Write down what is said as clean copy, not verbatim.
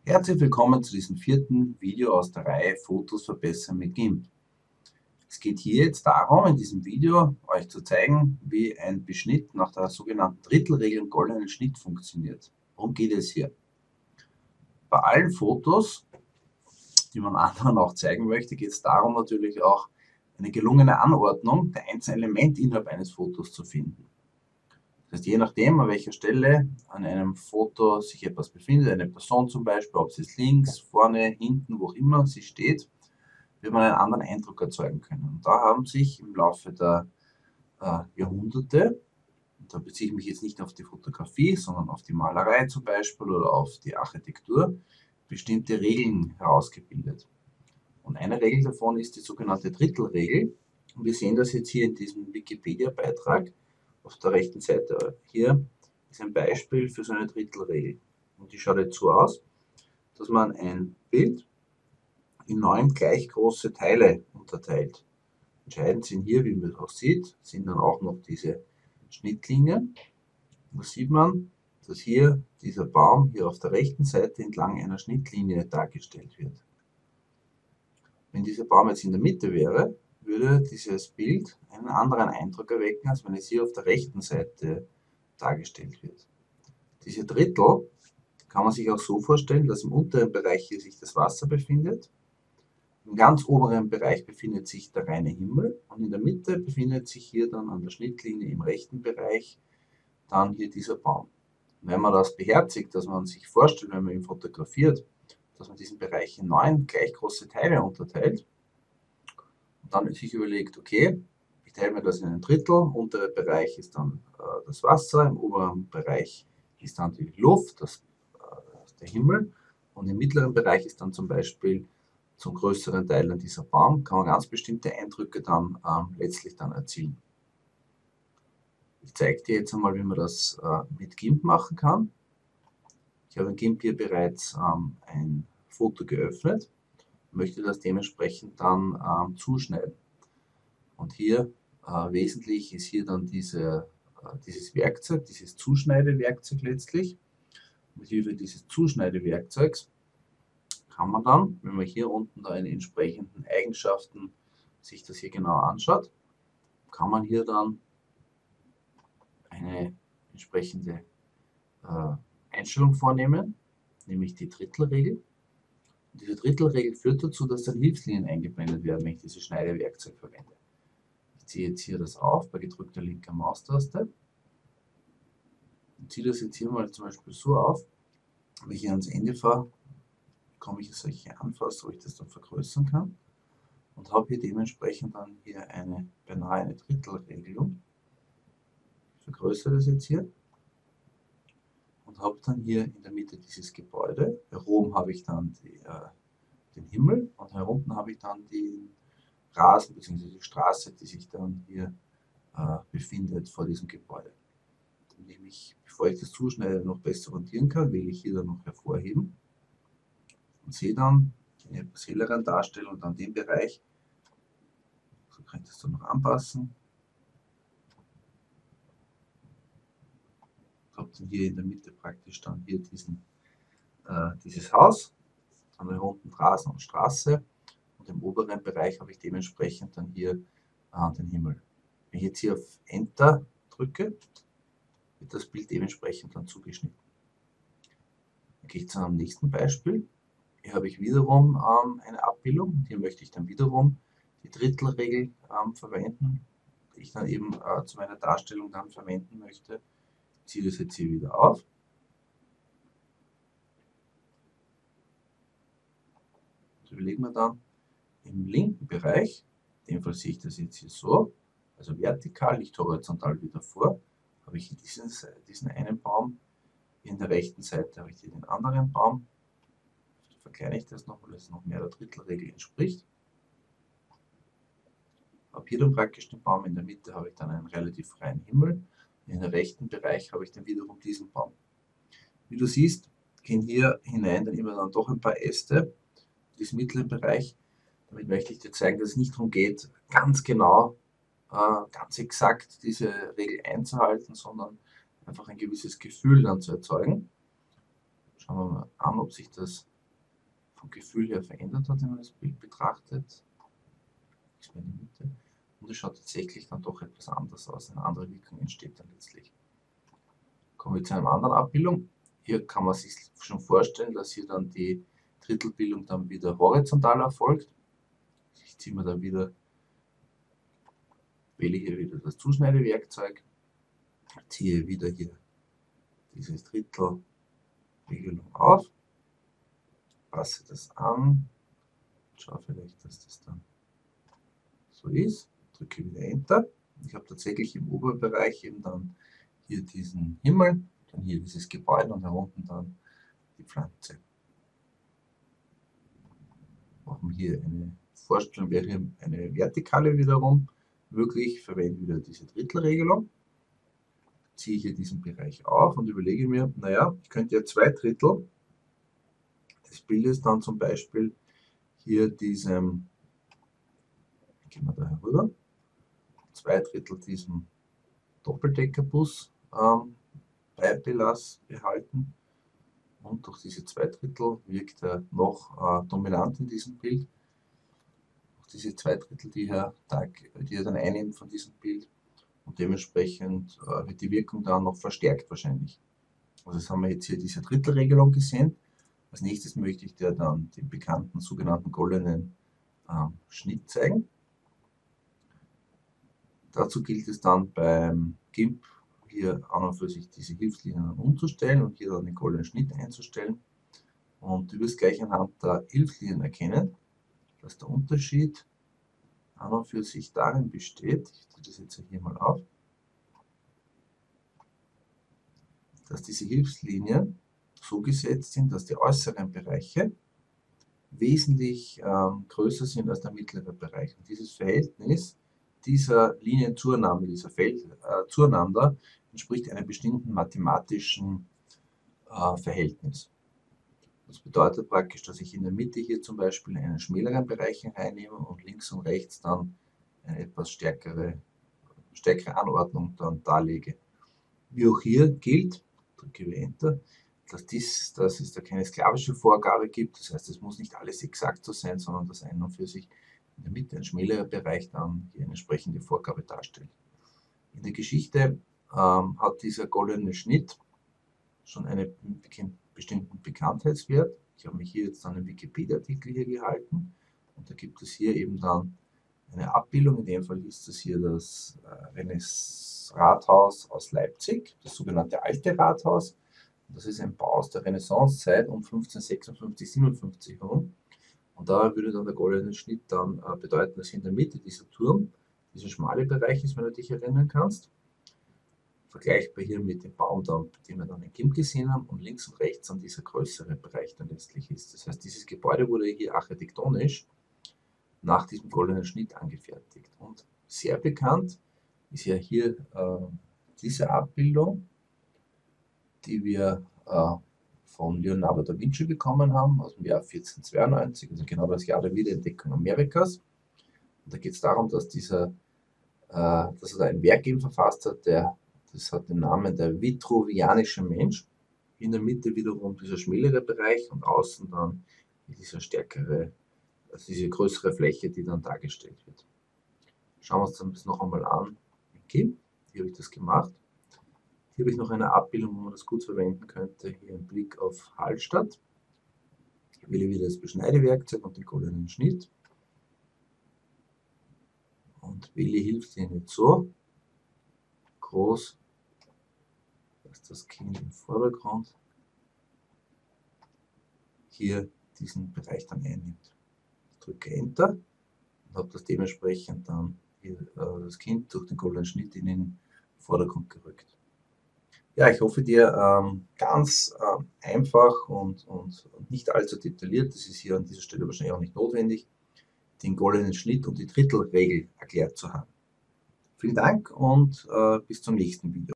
Herzlich willkommen zu diesem vierten Video aus der Reihe Fotos verbessern mit GIMP. Es geht hier jetzt darum, in diesem Video euch zu zeigen, wie ein Beschnitt nach der sogenannten Drittelregel im goldenen Schnitt funktioniert. Worum geht es hier? Bei allen Fotos, die man anderen auch zeigen möchte, geht es darum, natürlich auch eine gelungene Anordnung der einzelnen Elemente innerhalb eines Fotos zu finden. Das heißt, je nachdem, an welcher Stelle an einem Foto sich etwas befindet, eine Person zum Beispiel, ob sie es links, vorne, hinten, wo auch immer sie steht, wird man einen anderen Eindruck erzeugen können. Und da haben sich im Laufe der Jahrhunderte, und da beziehe ich mich jetzt nicht auf die Fotografie, sondern auf die Malerei zum Beispiel oder auf die Architektur, bestimmte Regeln herausgebildet. Und eine Regel davon ist die sogenannte Drittelregel. Und wir sehen das jetzt hier in diesem Wikipedia-Beitrag. Auf der rechten Seite hier ist ein Beispiel für so eine Drittelregel. Und die schaut jetzt so aus, dass man ein Bild in 9 gleich große Teile unterteilt. Entscheidend sind hier, wie man auch sieht, sind dann auch noch diese Schnittlinien. Da sieht man, dass hier dieser Baum hier auf der rechten Seite entlang einer Schnittlinie dargestellt wird. Wenn dieser Baum jetzt in der Mitte wäre, würde dieses Bild einen anderen Eindruck erwecken, als wenn es hier auf der rechten Seite dargestellt wird. Diese Drittel kann man sich auch so vorstellen, dass im unteren Bereich hier sich das Wasser befindet, im ganz oberen Bereich befindet sich der reine Himmel und in der Mitte befindet sich hier dann an der Schnittlinie im rechten Bereich dann hier dieser Baum. Und wenn man das beherzigt, dass man sich vorstellt, wenn man ihn fotografiert, dass man diesen Bereich in 9 gleich große Teile unterteilt und dann sich überlegt, okay, ich teile mir das in ein Drittel, untere Bereich ist dann das Wasser, im oberen Bereich ist dann die Luft, der Himmel und im mittleren Bereich ist dann zum Beispiel zum größeren Teil dann dieser Baum, kann man ganz bestimmte Eindrücke dann letztlich dann erzielen. Ich zeige dir jetzt einmal, wie man das mit GIMP machen kann. Ich habe in GIMP hier bereits ein Foto geöffnet, möchte das dementsprechend dann zuschneiden. Und hier wesentlich ist hier dann dieses Werkzeug, dieses Zuschneidewerkzeug letztlich. Mit Hilfe dieses Zuschneidewerkzeugs kann man dann, wenn man hier unten da in entsprechenden Eigenschaften sich das hier genau anschaut, kann man hier dann eine entsprechende Einstellung vornehmen, nämlich die Drittelregel. Und diese Drittelregel führt dazu, dass dann Hilfslinien eingeblendet werden, wenn ich dieses Schneidewerkzeug verwende. Ich ziehe jetzt hier das auf bei gedrückter linker Maustaste und ziehe das jetzt hier mal zum Beispiel so auf. Wenn ich hier ans Ende fahre, bekomme ich solche Anfasser, wo ich das dann vergrößern kann und habe hier dementsprechend dann hier beinahe eine Drittelregelung. Ich vergrößere das jetzt hier und habe dann hier in der Mitte dieses Gebäude. Hier oben habe ich dann den Himmel und hier unten habe ich dann den Rasen bzw. die Straße, die sich dann hier befindet vor diesem Gebäude. Damit ich mich, bevor ich das zuschneide, noch besser orientieren kann, wähle ich hier dann noch hervorheben und sehe dann in etwas helleren Darstellung dann den Bereich. So kann ich das dann noch anpassen. Ich habe dann hier in der Mitte praktisch dann hier dieses Haus, dann hier unten Rasen und Straße und im oberen Bereich habe ich dementsprechend dann hier den Himmel. Wenn ich jetzt hier auf Enter drücke, wird das Bild dementsprechend dann zugeschnitten. Dann gehe ich zu einem nächsten Beispiel. Hier habe ich wiederum eine Abbildung. Hier möchte ich dann wiederum die Drittelregel verwenden, die ich dann eben zu meiner Darstellung dann verwenden möchte. Ich ziehe das jetzt hier wieder auf. So überlegen wir dann im linken Bereich, in dem Fall sehe ich das jetzt hier so, also vertikal, nicht horizontal wieder vor, habe ich hier diesen einen Baum. In der rechten Seite habe ich hier den anderen Baum. Verkleinere ich das noch, weil es noch mehr der Drittelregel entspricht. Habe hier dann praktisch den Baum, in der Mitte habe ich dann einen relativ freien Himmel. In dem rechten Bereich habe ich dann wiederum diesen Baum. Wie du siehst, gehen hier hinein dann immer dann doch ein paar Äste, diesen mittleren Bereich. Damit möchte ich dir zeigen, dass es nicht darum geht, ganz genau, ganz exakt diese Regel einzuhalten, sondern einfach ein gewisses Gefühl dann zu erzeugen. Schauen wir mal an, ob sich das vom Gefühl her verändert hat, wenn man das Bild betrachtet. Ist in die Mitte. Und es schaut tatsächlich dann doch etwas anders aus. Eine andere Wirkung entsteht dann letztlich. Kommen wir zu einer anderen Abbildung. Hier kann man sich schon vorstellen, dass hier dann die Drittelbildung dann wieder horizontal erfolgt. Ich ziehe mir dann wieder, wähle hier wieder das Zuschneidewerkzeug, ziehe wieder hier dieses Drittelregelung auf, passe das an, schaue vielleicht, dass das dann so ist, drücke wieder Enter. Ich habe tatsächlich im Oberbereich eben dann hier diesen Himmel, dann hier dieses Gebäude und herunten dann die Pflanze. Machen hier eine Vorstellung, wäre hier eine vertikale wiederum möglich, verwende wieder diese Drittelregelung, ziehe hier diesen Bereich auf und überlege mir, naja, ich könnte ja 2/3 des Bildes dann zum Beispiel hier diesem, gehen wir da herüber, 2/3 diesem Doppeldeckerbus behalten. Und durch diese 2/3 wirkt er noch dominant in diesem Bild. Diese 2/3, die er dann einnimmt von diesem Bild. Und dementsprechend wird die Wirkung dann noch verstärkt wahrscheinlich. Also das haben wir jetzt hier diese Drittelregelung gesehen. Als nächstes möchte ich dir dann den bekannten sogenannten goldenen Schnitt zeigen. Dazu gilt es dann beim GIMP hier an und für sich diese Hilfslinien umzustellen und hier dann den goldenen Schnitt einzustellen. Und du wirst gleich anhand der Hilfslinien erkennen, dass der Unterschied an und für sich darin besteht, ich ziehe das jetzt hier mal auf, dass diese Hilfslinien so gesetzt sind, dass die äußeren Bereiche wesentlich größer sind als der mittlere Bereich. Und dieses Verhältnis dieser Linien zueinander, dieser Felder zueinander, entspricht einem bestimmten mathematischen Verhältnis. Das bedeutet praktisch, dass ich in der Mitte hier zum Beispiel einen schmäleren Bereich reinnehme und links und rechts dann eine etwas stärkere Anordnung dann darlege. Wie auch hier gilt, drücke ich Enter, dass es da keine sklavische Vorgabe gibt. Das heißt, es muss nicht alles exakt so sein, sondern dass ein und für sich in der Mitte ein schmälerer Bereich dann hier eine entsprechende Vorgabe darstellt. In der Geschichte hat dieser goldene Schnitt schon einen bestimmten Bekanntheitswert. Ich habe mich hier jetzt an den Wikipedia-Artikel hier gehalten und da gibt es hier eben dann eine Abbildung. In dem Fall ist das hier das Rathaus aus Leipzig, das sogenannte Alte Rathaus. Das ist ein Bau aus der Renaissancezeit um 1556, 57 herum. Und da würde dann der goldene Schnitt dann bedeuten, dass in der Mitte dieser Turm, dieser schmale Bereich ist, wenn du dich erinnern kannst. Vergleichbar hier mit dem Baum, den wir dann in GIMP gesehen haben, und links und rechts dann dieser größere Bereich dann letztlich ist. Das heißt, dieses Gebäude wurde hier architektonisch nach diesem goldenen Schnitt angefertigt. Und sehr bekannt ist ja hier diese Abbildung, die wir von Leonardo da Vinci bekommen haben, aus dem Jahr 1492, also genau das Jahr der Wiederentdeckung Amerikas. Und da geht es darum, dass er ein Werk eben verfasst hat, das hat den Namen der vitruvianische Mensch. In der Mitte wiederum dieser schmälere Bereich und außen dann dieser stärkere, also diese größere Fläche, die dann dargestellt wird. Schauen wir uns dann das noch einmal an. Okay, hier habe ich das gemacht. Hier habe ich noch eine Abbildung, wo man das gut verwenden könnte. Hier ein Blick auf Hallstatt. Ich wähle wieder das Beschneidewerkzeug und den goldenen Schnitt. Und wähle Hilfslinie so groß, dass das Kind im Vordergrund hier diesen Bereich dann einnimmt. Ich drücke Enter und habe das dementsprechend dann hier das Kind durch den goldenen Schnitt in den Vordergrund gerückt. Ja, ich hoffe dir ganz einfach und nicht allzu detailliert, das ist hier an dieser Stelle wahrscheinlich auch nicht notwendig, den goldenen Schnitt und die Drittelregel erklärt zu haben. Vielen Dank und bis zum nächsten Video.